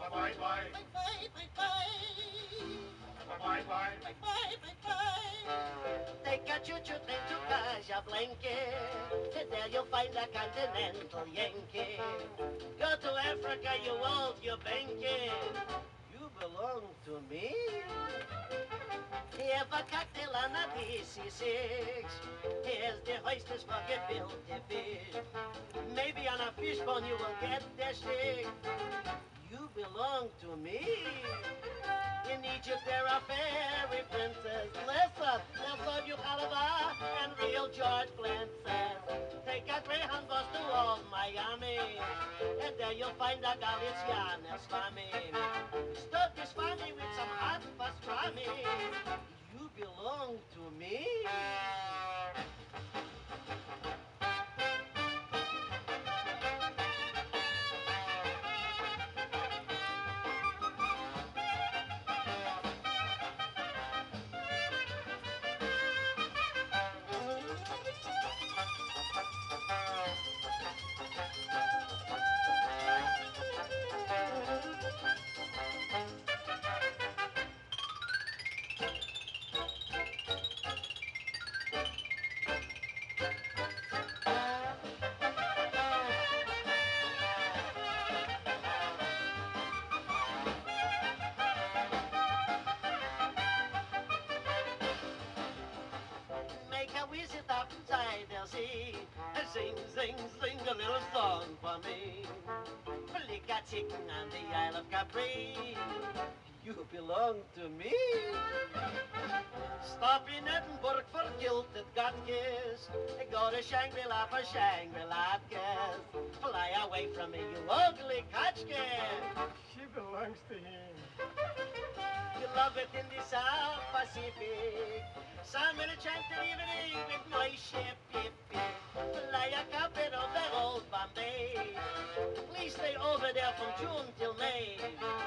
Bye bye. Bye bye, bye bye. Bye bye. Bye bye, bye bye. Take a choo-choo train to Casablanca. There you'll find a continental Yankee. Go to Africa, you old, you banky. You belong to me. Have a cocktail on a DC-6. Here's the oysters for gefilte fish. Maybe on a fishbone you will get the shake. You belong to me. In Egypt there are fairy princes. Listen, you Calabar and real George Flinces. Take a Greyhound bus to old Miami, and there you'll find a Galician Swami. Stuck this funny with some hot pastrami. You belong to me. Make a visit outside the sea. Sing, sing, sing a little song for me. Lick a chicken on the Isle of Capri. You belong to me. Stop in Edinburgh for gilted kiss. Go to Shangri-La for Shangri-La kiss. Fly away from me, you ugly Kachkin. She belongs to him. You love it in the South Pacific. Some enchanted evening with my ship, yip, yip. Fly a carpet over old Bombay. Please stay over there from June till May.